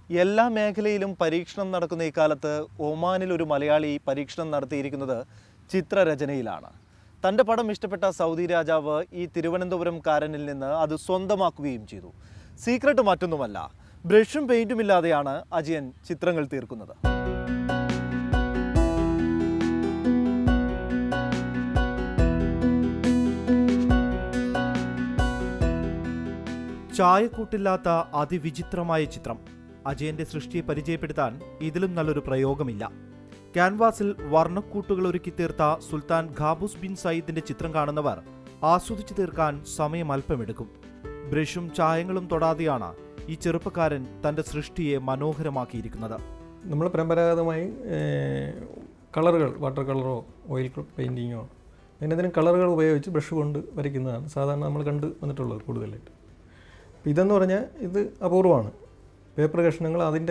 എല്ലാ മേഖലയിലും പരീക്ഷണം നടക്കുന്ന ഇക്കാലത്ത് ഒമാനിൽ ഒരു മലയാളി പരീക്ഷണം നടത്തിയിരിക്കുന്നത് ചിത്രരചനയിലാണ്. തൻ്റെ പടം ഇഷ്ടപ്പെട്ട സൗദി രാജാവ് ഈ തിരുവനന്തപുരംകാരനിൽ നിന്ന് അത് സ്വന്തമാക്കുകയും ചെയ്തു. സീക്രട്ട് മറ്റൊന്നുമല്ല, ബ്രഷും പെയിൻറ്റും ഇല്ലാതെയാണ് അജയൻ ചിത്രങ്ങൾ തീർക്കുന്നത്. ചായക്കൂട്ടില്ലാത്ത അതിവിചിത്രമായ ചിത്രം. അജയന്റെ സൃഷ്ടിയെ പരിചയപ്പെടുത്താൻ ഇതിലും നല്ലൊരു പ്രയോഗമില്ല. ക്യാൻവാസിൽ വർണ്ണക്കൂട്ടുകൾ ഒരുക്കി തീർത്ത സുൽത്താൻ ഖാബൂസ് ബിൻ സയ്യിദിന്റെ ചിത്രം കാണുന്നവർ ആസ്വദിച്ചു തീർക്കാൻ സമയം അല്പമെടുക്കും. ബ്രഷും ചായങ്ങളും തൊടാതെയാണ് ഈ ചെറുപ്പക്കാരൻ തന്റെ സൃഷ്ടിയെ മനോഹരമാക്കിയിരിക്കുന്നത്. നമ്മൾ പരമ്പരാഗതമായി കളറുകൾ, വാട്ടർ കളറോ ഓയിൽ പെയിൻറ്റിങ്ങോ അതിനതിനും കളറുകൾ ഉപയോഗിച്ച് ബ്രഷ് കൊണ്ട് വരയ്ക്കുന്നതാണ് സാധാരണ നമ്മൾ കണ്ടു വന്നിട്ടുള്ളത് കൂടുതലായിട്ട്. ഇതെന്ന് പറഞ്ഞാൽ ഇത് അപൂർവമാണ്. പേപ്പർ കഷ്ണങ്ങൾ അതിൻ്റെ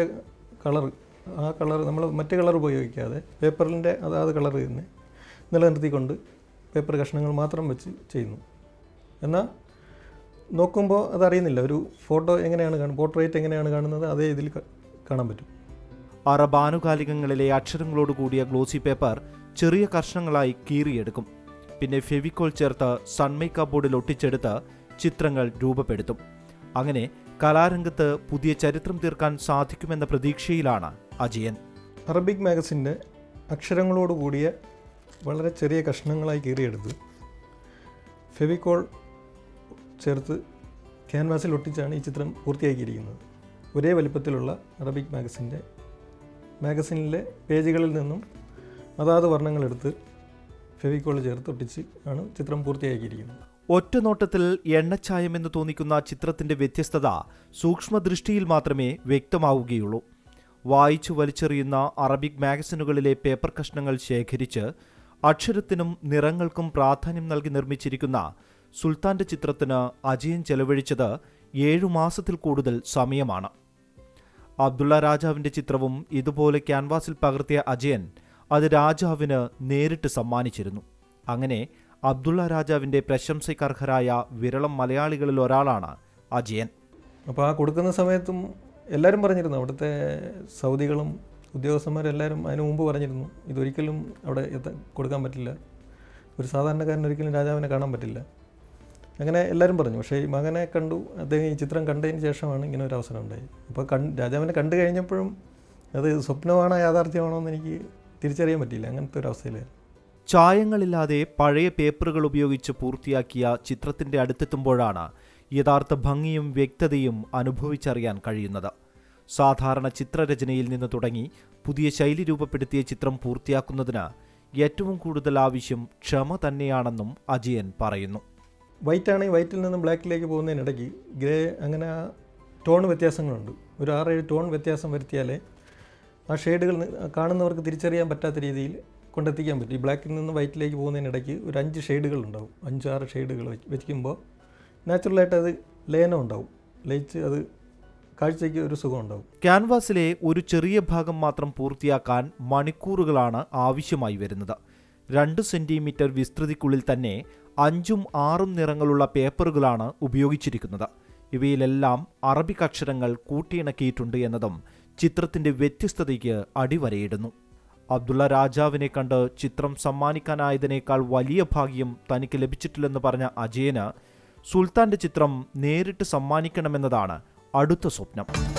ആ കളർ നമ്മൾ മറ്റ് കളർ ഉപയോഗിക്കാതെ പേപ്പറിൻ്റെ അതാത് കളർ തന്നെ നിലനിർത്തിക്കൊണ്ട് പേപ്പർ കഷ്ണങ്ങൾ മാത്രം വെച്ച് ചെയ്യുന്നു. എന്നാൽ നോക്കുമ്പോൾ അതറിയുന്നില്ല, ഒരു ഫോട്ടോ എങ്ങനെയാണ് പോർട്രേറ്റ് എങ്ങനെയാണ് കാണുന്നത് അതേ ഇതിൽ കാണാൻ പറ്റും. അറബാനുകാലികങ്ങളിലെ അക്ഷരങ്ങളോട് കൂടിയ ഗ്ലോസി പേപ്പർ ചെറിയ കഷ്ണങ്ങളായി കീറിയെടുക്കും. പിന്നെ ഫെവിക്കോൾ ചേർത്ത് സൺമേക്കപ്പ് ബോർഡിൽ ഒട്ടിച്ചെടുത്ത് ചിത്രങ്ങൾ രൂപപ്പെടുത്തും. അങ്ങനെ കലാരംഗത്ത് പുതിയ ചരിത്രം തീർക്കാൻ സാധിക്കുമെന്ന പ്രതീക്ഷയിലാണ് അജയൻ. അറബിക് മാഗസിൻ്റെ അക്ഷരങ്ങളോട് കൂടിയ വളരെ ചെറിയ കഷ്ണങ്ങളായി കീറിയെടുത്ത് ഫെവിക്കോൾ ചേർത്ത് ക്യാൻവാസിൽ ഒട്ടിച്ചാണ് ഈ ചിത്രം പൂർത്തിയാക്കിയിരിക്കുന്നത്. ഒരേ വലിപ്പത്തിലുള്ള അറബിക് മാഗസിനിലെ പേജുകളിൽ നിന്നും അതാത് വർണ്ണങ്ങളെടുത്ത് ഫെവിക്കോൾ ചേർത്ത് ഒട്ടിച്ച് ആണ് ചിത്രം പൂർത്തിയാക്കിയിരിക്കുന്നത്. ഒറ്റ നോട്ടത്തിൽ എണ്ണച്ചായമെന്ന് തോന്നിക്കുന്ന ചിത്രത്തിന്റെ വ്യത്യസ്തത സൂക്ഷ്മദൃഷ്ടിയിൽ മാത്രമേ വ്യക്തമാവുകയുള്ളൂ. വായിച്ചു വലിച്ചെറിയുന്ന അറബിക് മാഗസിനുകളിലെ പേപ്പർ കഷ്ണങ്ങൾ ശേഖരിച്ച് അക്ഷരത്തിനും നിറങ്ങൾക്കും പ്രാധാന്യം നൽകി നിർമ്മിച്ചിരിക്കുന്ന സുൽത്താന്റെ ചിത്രത്തിന് അജയൻ ചെലവഴിച്ചത് 7 മാസത്തിൽ കൂടുതൽ സമയമാണ്. അബ്ദുള്ള രാജാവിന്റെ ചിത്രവും ഇതുപോലെ ക്യാൻവാസിൽ പകർത്തിയ അജയൻ അത് രാജാവിന് നേരിട്ട് സമ്മാനിച്ചിരുന്നു. അങ്ങനെ അബ്ദുള്ള രാജാവിന്റെ പ്രശംസയ്ക്കർഹരായ വിരളം മലയാളികളിൽ ഒരാളാണ് അജയൻ. അപ്പോൾ ആ കൊടുക്കുന്ന സമയത്തും എല്ലാവരും പറഞ്ഞിരുന്നു, അവിടുത്തെ സൗദികളും ഉദ്യോഗസ്ഥന്മാരെല്ലാവരും അതിനു മുമ്പ് പറഞ്ഞിരുന്നു, ഇതൊരിക്കലും അവിടെ കൊടുക്കാൻ പറ്റില്ല, ഒരു സാധാരണക്കാരൻ ഒരിക്കലും രാജാവിനെ കാണാൻ പറ്റില്ല, അങ്ങനെ എല്ലാവരും പറഞ്ഞു. പക്ഷേ ഈ മകനെ കണ്ടു, അദ്ദേഹം ഈ ചിത്രം കണ്ടതിന് ശേഷമാണ് ഇങ്ങനെ ഒരു അവസരം ഉണ്ടായത്. അപ്പോൾ രാജാവിനെ കണ്ടു കഴിഞ്ഞപ്പോഴും അത് സ്വപ്നമാണോ യാഥാർത്ഥ്യമാണോ എന്ന് എനിക്ക് തിരിച്ചറിയാൻ പറ്റിയില്ല. അങ്ങനത്തെ ഒരു അവസ്ഥയിലായിരുന്നു. ചായങ്ങളില്ലാതെ പഴയ പേപ്പറുകൾ ഉപയോഗിച്ച് പൂർത്തിയാക്കിയ ചിത്രത്തിന്റെ അടുത്തെത്തുമ്പോഴാണ് യഥാർത്ഥ ഭംഗിയും വ്യക്തതയും അനുഭവിച്ചറിയാൻ കഴിയുന്നത്. സാധാരണ ചിത്രരചനയിൽ നിന്ന് തുടങ്ങി പുതിയ ശൈലി രൂപപ്പെടുത്തിയ ചിത്രം പൂർത്തിയാക്കുന്നതിന് ഏറ്റവും കൂടുതൽ ആവശ്യം ക്ഷമ തന്നെയാണെന്നും അജയൻ പറയുന്നു. വൈറ്റാണെങ്കിൽ വൈറ്റിൽ നിന്നും ബ്ലാക്കിലേക്ക് പോകുന്നതിനിടയ്ക്ക് ഗ്രേ, അങ്ങനെ ടോൺ വ്യത്യാസങ്ങളുണ്ട്. ഒരു 6-7 ടോൺ വ്യത്യാസം വരുത്തിയാലേ ആ ഷെയ്ഡുകൾ കാണുന്നവർക്ക് തിരിച്ചറിയാൻ പറ്റാത്ത രീതിയിൽ കൊണ്ടെത്തിക്കാൻ പറ്റും. ഈ ബ്ലാക്കിൽ നിന്ന് വൈറ്റിലേക്ക് പോകുന്നതിനിടയ്ക്ക് ഒരു 5 ഷെയ്ഡുകൾ ഉണ്ടാവും. 5-6 ഷെയ്ഡുകൾ വയ്ക്കുമ്പോൾ നാച്ചുറലായിട്ട് അത് ലയനം ഉണ്ടാവും. ലയിച്ച് അത് കാഴ്ചയ്ക്ക് ഒരു സുഖം ഉണ്ടാവും. ക്യാൻവാസിലെ ഒരു ചെറിയ ഭാഗം മാത്രം പൂർത്തിയാക്കാൻ മണിക്കൂറുകളാണ് ആവശ്യമായി വരുന്നത്. 2 സെന്റിമീറ്റർ വിസ്തൃതിക്കുള്ളിൽ തന്നെ 5ഉം 6ഉം നിറങ്ങളുള്ള പേപ്പറുകളാണ് ഉപയോഗിച്ചിരിക്കുന്നത്. ഇവയിലെല്ലാം അറബിക് അക്ഷരങ്ങൾ കൂട്ടിയിണക്കിയിട്ടുണ്ട് എന്നതും ചിത്രത്തിന്റെ വ്യത്യസ്തതയ്ക്ക് അടിവരയിടുന്നു. അബ്ദുള്ള രാജാവിനെ കണ്ട് ചിത്രം സമ്മാനിക്കാനായതിനേക്കാൾ വലിയ ഭാഗ്യം തനിക്ക് ലഭിച്ചിട്ടില്ലെന്ന് പറഞ്ഞ അജയന് സുൽത്താന്റെ ചിത്രം നേരിട്ട് സമ്മാനിക്കണമെന്നതാണ് അടുത്ത സ്വപ്നം.